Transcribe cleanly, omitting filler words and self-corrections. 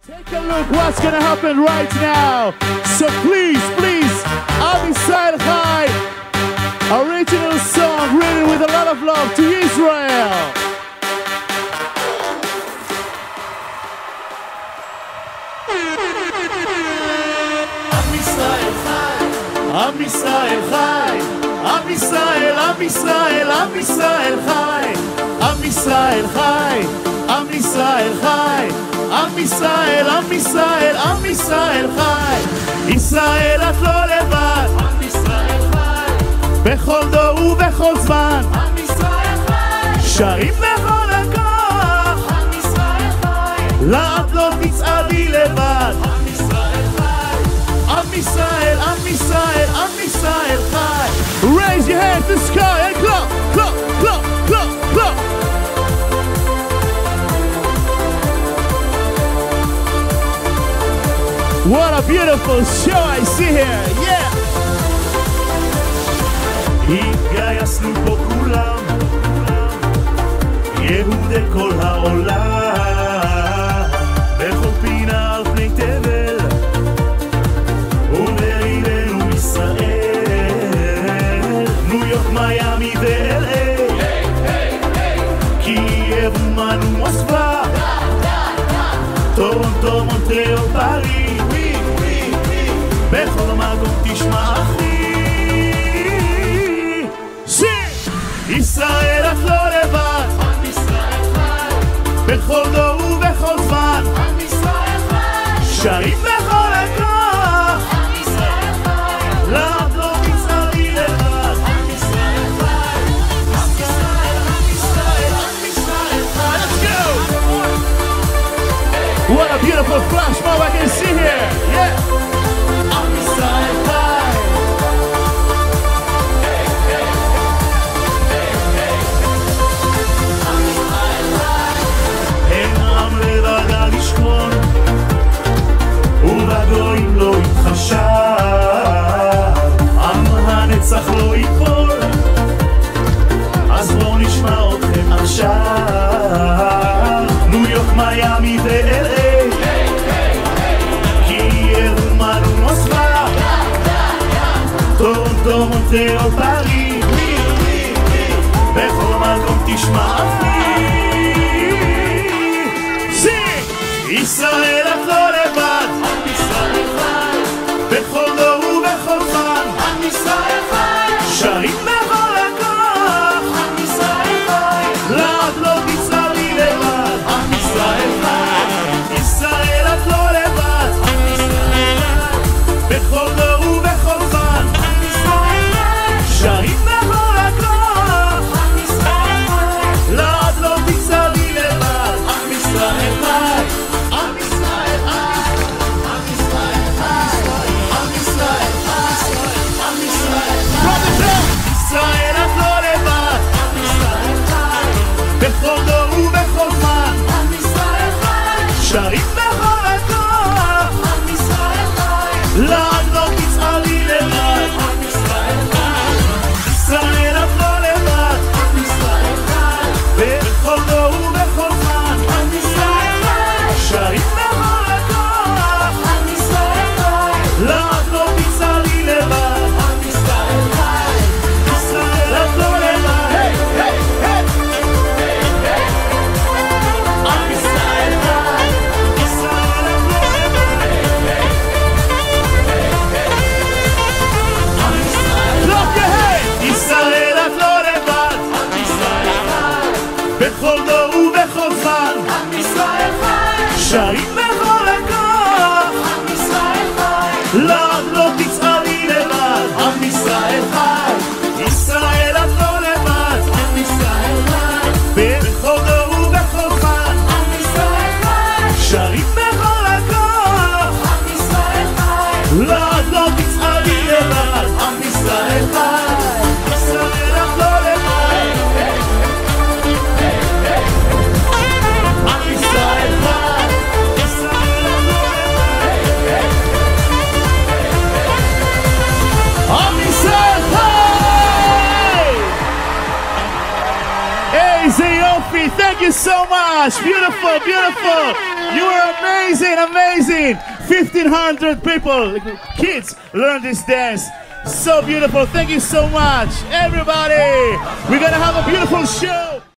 Take a look what's gonna happen right now. So please, Am Yisrael Chai, original song written with a lot of love to Israel. Am Yisrael Chai, Am Yisrael Chai, Am Yisrael, Am Yisrael, Am Yisrael Chai, Am Yisrael Chai, Am Yisrael Chai. עם ישראל, עם ישראל, עם ישראל חי. ישראל את לא לבד, עם ישראל חי. בכל דור ובכל זמן, עם ישראל חי. שרים בכל הכוח, עם ישראל חי. לאט לא תצעדי לבד, עם ישראל חי. עם ישראל, עם ישראל, עם ישראל חי. Raise your hands to the sky and clap, clap, clap, clap, clap. What a beautiful show I see here, yeah! התגייסנו פה כולם, יהודי כל העולם, בכל פינה על פני תבל, ובעירנו ישראל, ניו יורק, מיאמי ו-LA, קייב ומנו מוסקבה, טורונטו, מונטריאול, פריז, בכל מקום תשמע אחי. ישראל את לא לבד, עם ישראל חי. בכל דור ובכל זמן, עם ישראל חי. שרים בכל הכוח, עם ישראל חי. לאט לא תצעדי לבד, עם ישראל חי. עם ישראל, עם ישראל, עם ישראל חי. Let's go! What a beautiful flash mob I can see here, yeah! ובגויים לא יתחשב, עם הנצח לא ייפול, אז בואו נשמע אתכם עכשיו. ניו יורק, מיאמי ו-LA, קייב ומנו מוסקבה, טורונטו, מונטריאול, פריז, בכל מקום תשמע אחי. ישראל את לא לבד, עם ישראל חי. בכל דור ובכל זמן, עם ישראל חי. שרים בכל הכוח, עם ישראל חי. לאט לא תצעדי לבד, עם ישראל חי. ישראל את לא לבד, עם ישראל חי. בכל דור ובכל זמן, עם ישראל חי. שרים בכל הכוח, עם ישראל חי. לאט לא תצעדי לבד, עם ישראל חי. ישראל את לא לבד, עם ישראל חי. בכל דור ובכל זמן, עם ישראל חי. שרים בכל הכוח, עם ישראל חי. לאט לא תצעדי לבד, עם ישראל חי. ישראל את לא לבד, עם ישראל חי. בכל דור ובכל זמן, עם ישראל חי. שרים בכל הכוח, עם ישראל חי. לאט לא תצעדי לבד, עם ישראל חי. בכל דור ובכל זמן, עם ישראל חי. שרים בכל הכוח, עם ישראל חי. לאט לא תצעדי לבד, עם ישראל חי. ישראל את לא לבד, עם ישראל חי. בכל דור ובכל זמן, עם ישראל חי. שרים בכל הכוח, עם ישראל חי. לאט לא תצעדי לבד, עם ישראל חי. ישראל את לא לבד. Thank you so much. Beautiful, beautiful. You are amazing, amazing. 1,500 people, kids, learn this dance. So beautiful. Thank you so much, everybody. We're gonna have a beautiful show.